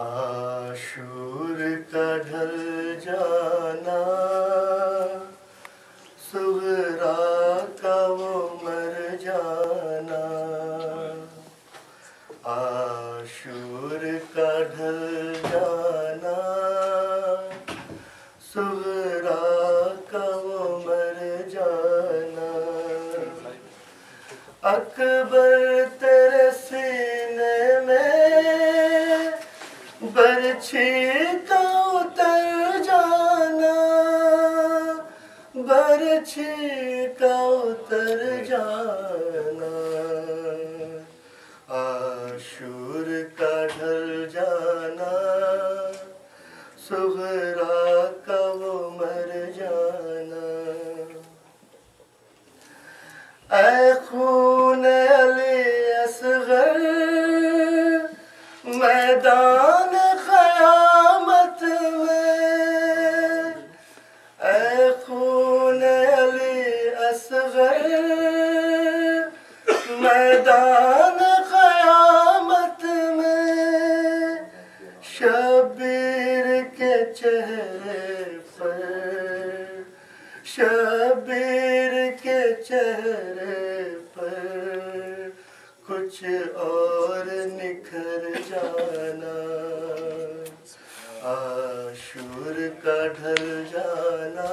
عاشور کا ڈھل جانا، صغرا کا وہ مر جانا، عاشور کا ڈھل جانا، صغرا کا وہ مر جانا، اکبر تیرے سینے میں برچھی کا اتر جانا، برچھی کا اتر جانا، عاشور کا ڈھل جانا، صغرا کا وہ مر جانا، اے خون علی اصغر میدان قیامت میں، اے خون علی اصغر میدان قیامت میں، شبیر کے چہرے پر، شبیر کے چہرے پر کچھ اور نکھر جانا، عاشور کا ڈھل جانا،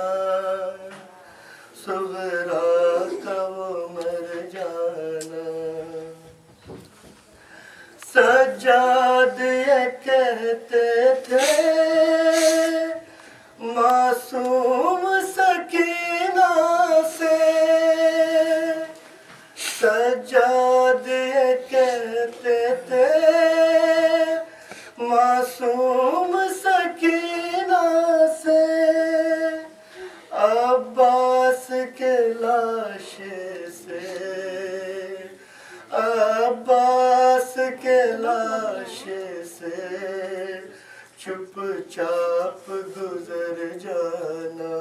صغرا کا وہ مر جانا، سجاد یہ کہتے تھے معصوم سکینہ سے، سجاد یہ کہتے تھے معصوم سکینہ سے، عباس کے لاشے سے، عباس کے لاشے سے چپ چاپ گزر جانا،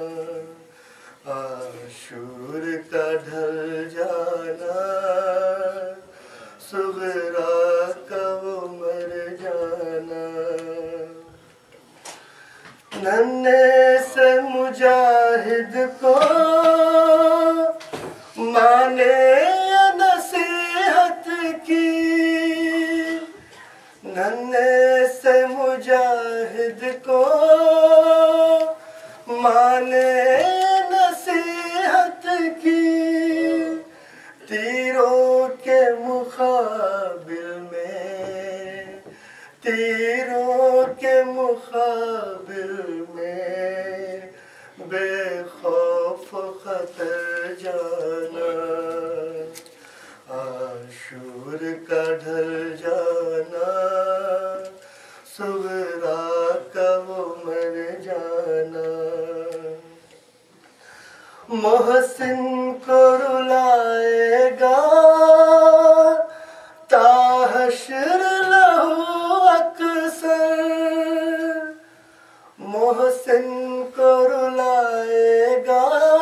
عاشور کا ڈھل جانا، صغرا کا وہ مر جانا، ننھے سے مجاہد کو ماں نے یہ نصیحت کی، ننھے سے مجاہد کو ماں نے نصیحت کی، تیروں کے مقابل میں، تیروں کے مقابل میں بے خوف خطر جانا، عاشور کا ڈھل جانا، صغرا کا وہ مر جانا، محسن کو رلائے گا تا حشر لہو اکثر، محسن کو رلائے گا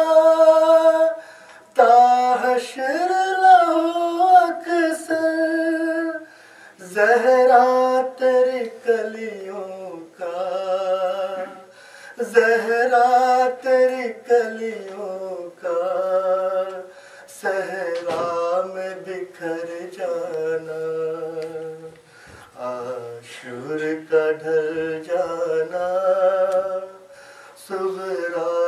تا حشر لہو اکثر، زہرا تیری کلیوں کا، زہرا تیری کلیوں کا صحرا میں بکھر جانا، عاشور کا ڈھل جانا، صغرا